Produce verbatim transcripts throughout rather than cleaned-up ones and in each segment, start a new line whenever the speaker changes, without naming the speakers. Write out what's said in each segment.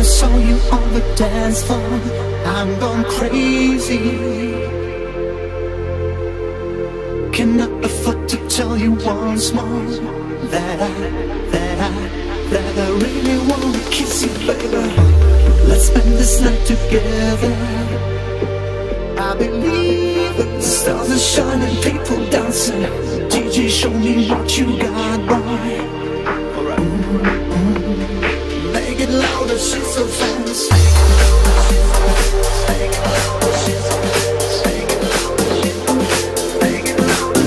I saw you on the dance floor, I'm gone crazy. Cannot afford to tell you once more that I, that I, that I really wanna kiss you, baby. Let's spend this night together. I believe the stars are shining, people dancing. D J, show me what you got, boy. Mm-hmm. Make it louder, she's so fast. Make it louder, she's so fast. Make it louder, make it louder.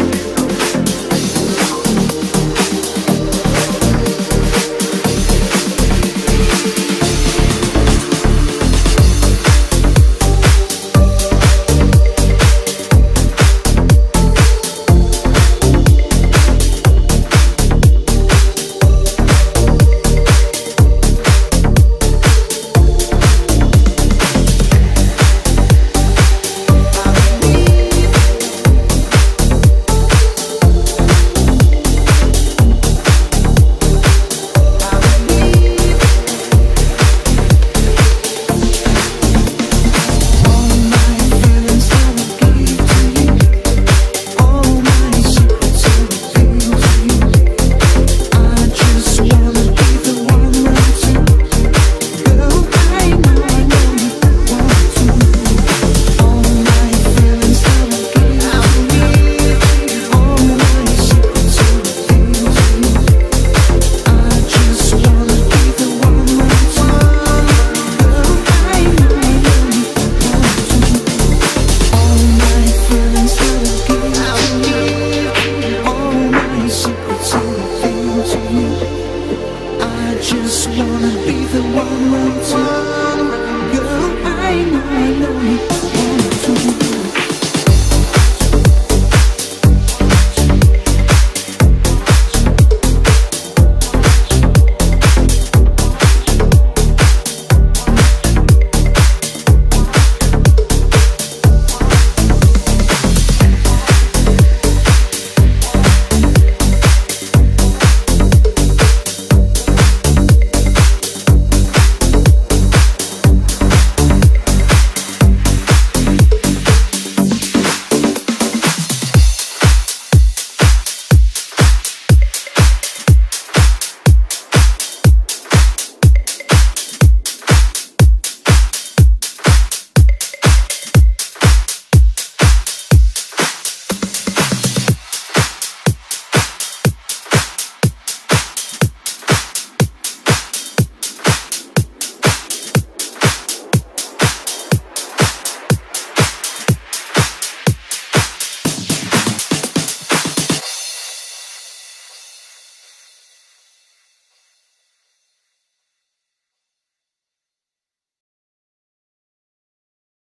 Just wanna be the one, one, one. Girl, I know, I know you.